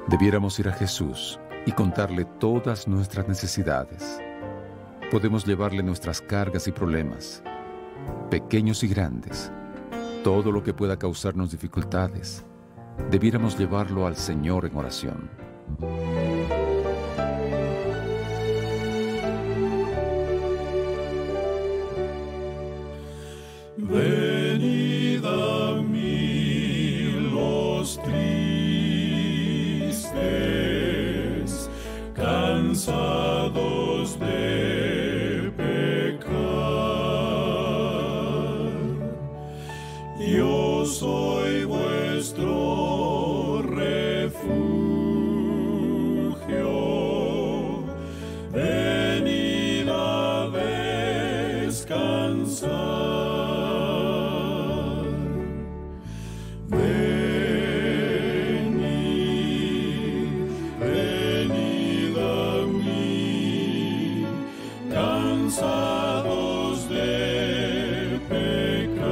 Debiéramos ir a Jesús y contarle todas nuestras necesidades. Podemos llevarle nuestras cargas y problemas, pequeños y grandes, todo lo que pueda causarnos dificultades. Debiéramos llevarlo al Señor en oración. Venid a mí los tristes, cansados de pecar. Yo soy vuestro refugio. Venid a descansar. Cansados de pecar,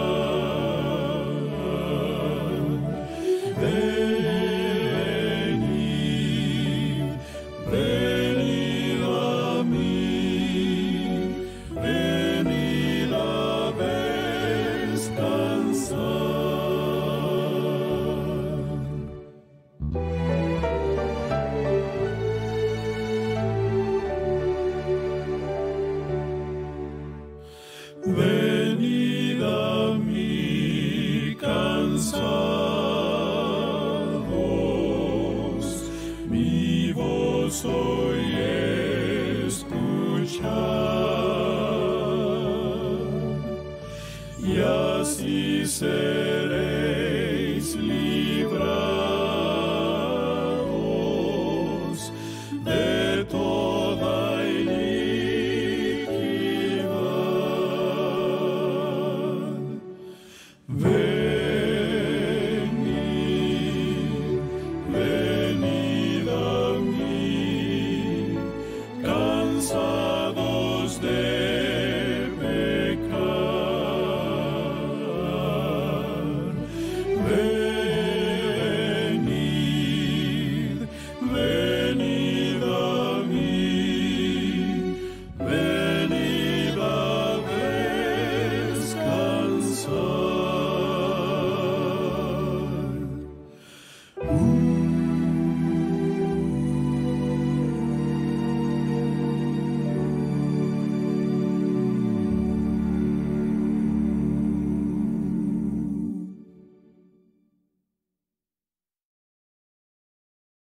venid, venid a mí, venid a descansar. Venid a mí cansados, mi voz hoy escuchad, y así será.